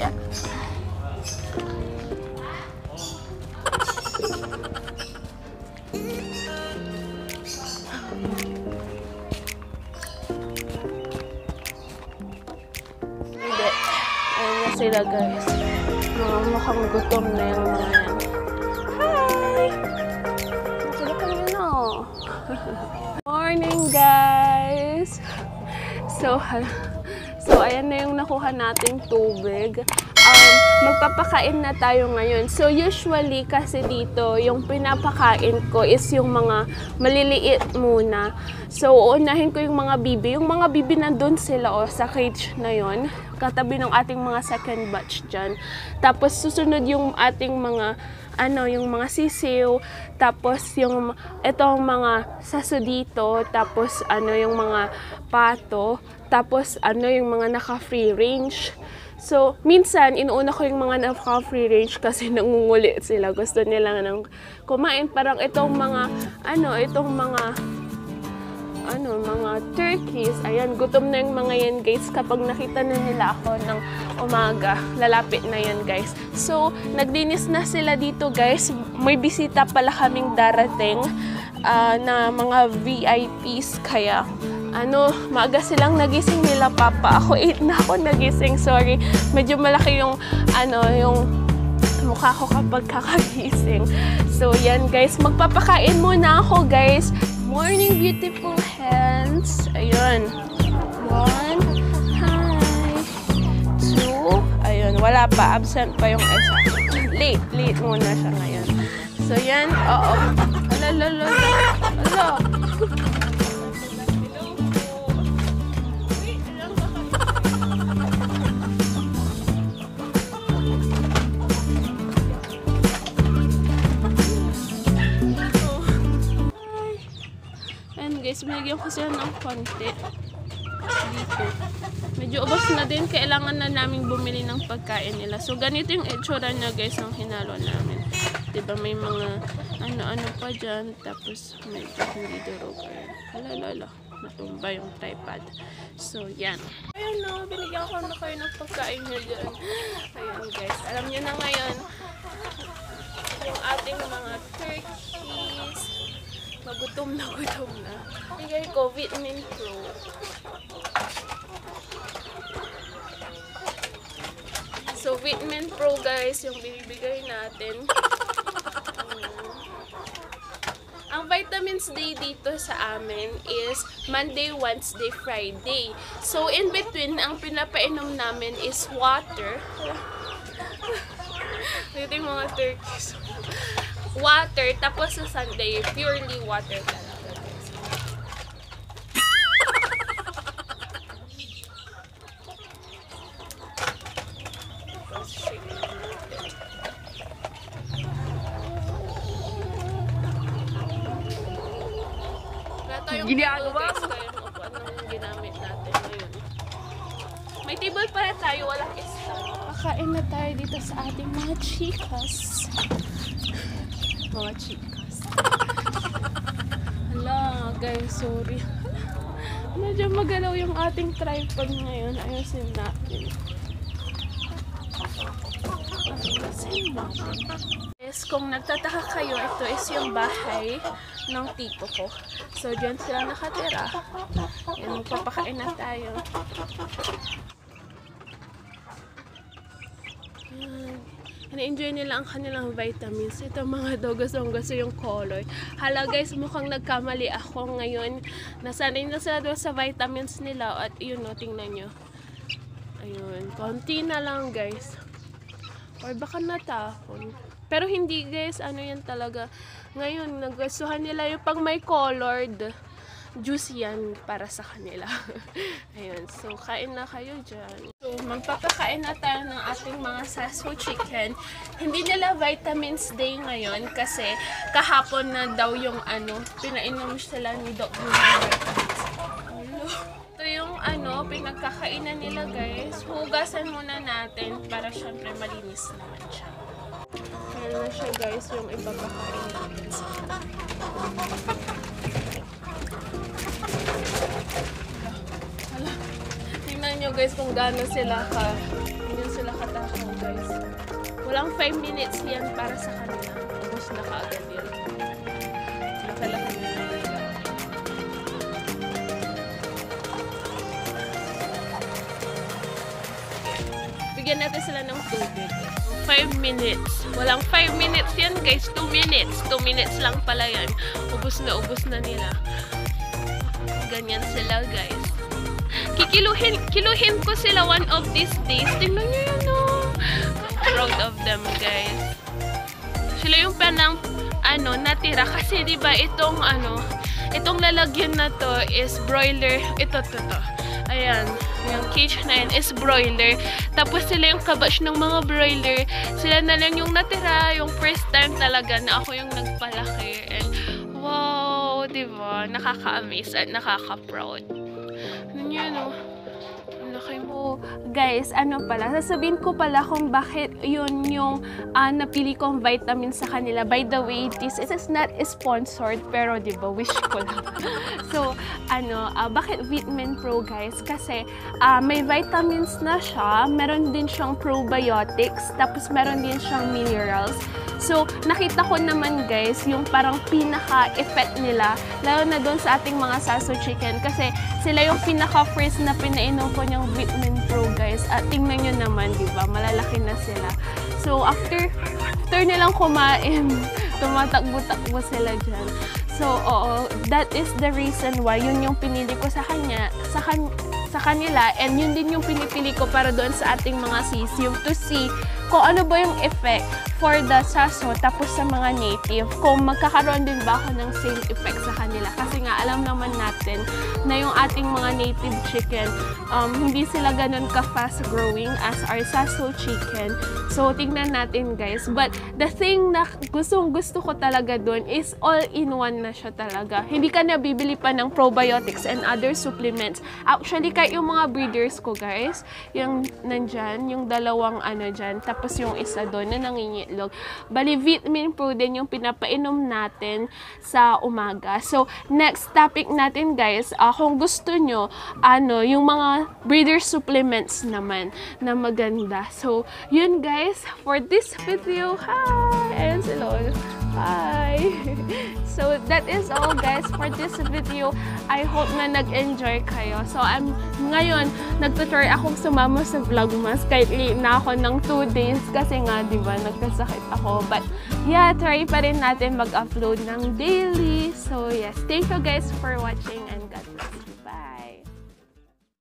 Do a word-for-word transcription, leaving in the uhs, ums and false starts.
kaya. Hindi. Ayun na sila guys. Mga mukhang gutom na yung mga yan. Hi! Sila kami na. Morning guys! So, so ayan na yung nakuha nating tubig. Um, magpapakain na tayo ngayon. So usually kasi dito, yung pinapakain ko is yung mga maliliit muna. So uunahin ko yung mga bibi. Yung mga bibi nandun sila o sa cage na yon, katabi ng ating mga second batch dyan. Tapos susunod yung ating mga ano, yung mga sisiw, tapos yung itong mga saso dito, tapos ano yung mga pato, tapos ano yung mga naka-free range. So, minsan, inuuna ko yung mga naka-free range kasi nangungulit sila. Gusto nila ng kumain. Parang itong mga, ano, itong mga, ano, mga turkeys. Ayan, gutom na yung mga yan, guys. Kapag nakita na nila ako ng umaga, lalapit na yan, guys. So, naglinis na sila dito, guys. May bisita pala kaming darating uh, na mga V I Ps. Kaya, ano, maaga silang nagising nila papa. Ako eight na ako nagising, sorry. Medyo malaki yung, ano, yung mukha ko kapag kakagising. So, yan guys. Magpapakain muna ako guys. Morning, beautiful hands. Ayun. One. Hi. Two. Ayun. Wala pa. Absent pa yung isa. Late. Late muna siya ngayon. So, yan. Oo. Ala, ala, ala. Ala. Guys, binigyan ko sila ng konti dito. Medyo ubos na din, kailangan na namin bumili ng pagkain nila. So, ganito yung itsura niya guys ng hinalo namin. Diba may mga ano-ano pa dyan, tapos medyo hindi durog. Halalala, natumba yung tripod. So, yan. Ayun no, binigyan ko na kayo ng pagkain nyo dyan. Ayun guys, alam nyo na ngayon yung ating mga turkeys. Magutom na gutom na. Bigay ko, Vitamin Pro. So, Vitamin Pro guys, yung binibigay natin. Um, ang Vitamins Day dito sa amin is Monday, Wednesday, Friday. So, in between, ang pinapainom namin is water. Ito yung mga turkeys. Water, tapos sa Sunday, purely water talaga. Wala tayong ginagawa. Guys, kaya yung upuan ng ginamit natin ngayon. May table para tayo, walang stand. Kakain na tayo dito sa ating mga chikas. Mga chikas. Hala, guys, sorry. Medyo magalaw yung ating tripod ngayon. Ayusin natin. Ayusin natin. Yes, kung nagtataka kayo, ito is yung bahay ng tito ko. So, dyan sila nakatira. Yan, magpapakain na tayo. Yan. Na-enjoy nila ang kanilang vitamins. Ito mga daw gustong gusto yung color. Hala guys, mukhang nagkamali ako ngayon. Nasanay na sila doon sa vitamins nila. At yun no, tingnan nyo. Ayun, konti na lang guys. Or baka natapon. Pero hindi guys, ano yan talaga. Ngayon, nagustuhan nila yung pag may colored juice yan para sa kanila. Ayun, so kain na kayo dyan. So, magpapakain na tayo ng ating mga saso chicken. Hindi nila Vitamins Day ngayon kasi kahapon na daw yung ano, pinainom sila ni Doc Vitamins. Ito yung ano, pinagkakainan nila guys. Hugasan muna natin para syempre malinis naman siya. Ayan na siya guys, yung ipapakain natin sa Hala, tingnan tingnan nyo guys kung gaano sila ka, ganyan sila katakaw guys. Walang five minutes yan para sa kanila. Ubus na kaagad yan. Nakalaki na nila. Bigyan natin sila ng tubig. five minutes. Walang five minutes yan guys. two minutes. two minutes lang pala yan. Ubus na ubus na nila. Ganyan sila guys. Kikiluhin kiluhin ko sila one of these days. Tingnan nyo yan oh. I'm proud of them guys. Sila yung panang ano natira kasi diba itong ano itong lalagyan na to is broiler. Ito to to. Ayan. Yung cage na yan is broiler. Tapos sila yung kabatch ng mga broiler. Sila na lang yung natira. Yung first time talaga na ako yung nagpalaki. And wow, diba? Nakaka-amaze at nakaka-proud. Ano yun, oh? Laki mo. Guys, ano pala, sasabihin ko pala kung bakit yun yung uh, napili kong vitamin sa kanila. By the way, this is not sponsored, pero diba, wish ko lang. So, ano, uh, bakit Vitamin Pro guys? Kasi uh, may vitamins na siya, meron din siyang probiotics, tapos meron din siyang minerals. So, nakita ko naman guys, yung parang pinaka-effect nila, lalo na doon sa ating mga Saso Chicken, kasi sila yung pinaka-first na pinainom ko niyang Vitamin Pro guys. At tingnan nyo naman, di ba? Malalaki na sila. So, after, after nilang kumain, tumatakbo-takbo sila dyan. So, oo, that is the reason why yun yung pinili ko sa kanya, sa, kan sa kanila, and yun din yung pinipili ko para doon sa ating mga sis, yung to see kung ano ba yung effect for the Saso tapos sa mga native, kung magkakaroon din ba ako ng same effect sa kanila. Kasi nga, alam naman natin na yung ating mga native chicken, um, hindi sila ganun ka-fast growing as our Saso chicken. So, tignan natin guys. But the thing na gustong gusto ko talaga dun is all-in-one na siya talaga. Hindi ka na bibili pa ng probiotics and other supplements. Actually, kahit yung mga breeders ko guys, yung nandyan, yung dalawang ano dyan, tapos yung isa doon na nangingitlog. Bali, Vitamin Pro din yung pinapainom natin sa umaga. So, next topic natin guys, uh, kung gusto nyo, ano, yung mga breeder supplements naman na maganda. So, yun guys, for this video, hi! Ayan si Lol. Hi! So, that is all guys for this video. I hope na nag-enjoy kayo. So, I'm, ngayon, nagtutry akong sumama sa Vlogmas kahit late na ako ng two days kasi nga, di ba, nagkasakit ako. But, yeah, try pa rin natin mag-upload ng daily. So, yes, thank you guys for watching.